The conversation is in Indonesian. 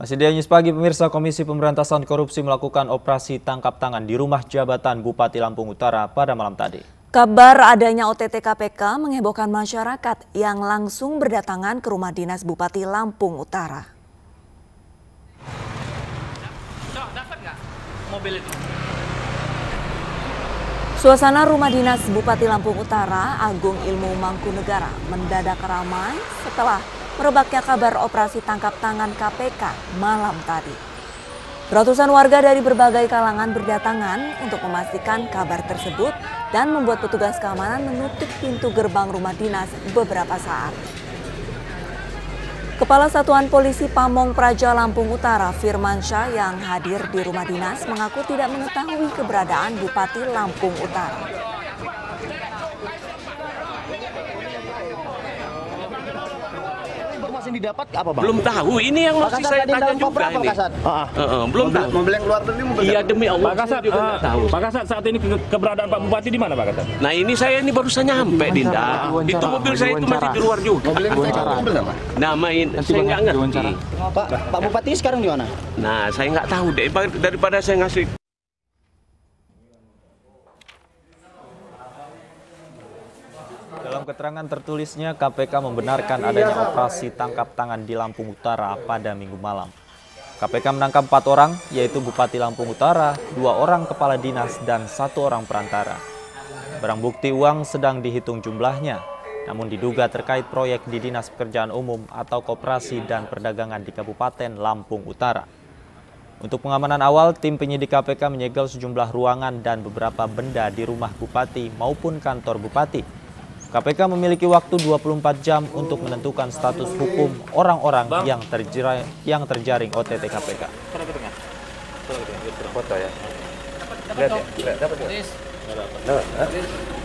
Masih di News Pagi, pemirsa, Komisi Pemberantasan Korupsi melakukan operasi tangkap tangan di rumah jabatan Bupati Lampung Utara pada malam tadi. Kabar adanya OTT KPK menghebohkan masyarakat yang langsung berdatangan ke rumah dinas Bupati Lampung Utara. Suasana rumah dinas Bupati Lampung Utara, Agung Ilmu Mangkunegara, mendadak ramai setelah merebaknya kabar operasi tangkap tangan KPK malam tadi. Ratusan warga dari berbagai kalangan berdatangan untuk memastikan kabar tersebut dan membuat petugas keamanan menutup pintu gerbang rumah dinas beberapa saat. Kepala Satuan Polisi Pamong Praja Lampung Utara, Firmansyah, yang hadir di rumah dinas mengaku tidak mengetahui keberadaan Bupati Lampung Utara. Informasi yang didapat apa, Bang? Belum tahu, ini yang masih saya tanya juga ini. Belum tahu. Mobil yang keluar tadi mobil. Iya, demi Allah. Pak Kasat, juga nggak tahu. Pak Kasat, saat ini keberadaan Pak Bupati di mana, Pak Kasat? Nah, ini saya ini baru saja nyampe, Dinda. Itu mobil saya itu masih di luar juga. Mobil yang mobil apa? Namain, saya nggak ngerti. Pak Bupati sekarang di mana? Nah, saya nggak tahu deh, daripada saya ngasih. Dalam keterangan tertulisnya, KPK membenarkan adanya operasi tangkap tangan di Lampung Utara pada Minggu malam. KPK menangkap 4 orang, yaitu Bupati Lampung Utara, 2 orang kepala dinas, dan 1 orang perantara. Barang bukti uang sedang dihitung jumlahnya, namun diduga terkait proyek di Dinas Pekerjaan Umum atau Koperasi dan Perdagangan di Kabupaten Lampung Utara. Untuk pengamanan awal, tim penyidik KPK menyegel sejumlah ruangan dan beberapa benda di rumah Bupati maupun kantor Bupati. KPK memiliki waktu 24 jam untuk menentukan status hukum orang-orang yang terjaring OTT KPK. Foto ya. Lihat ya. Dapat.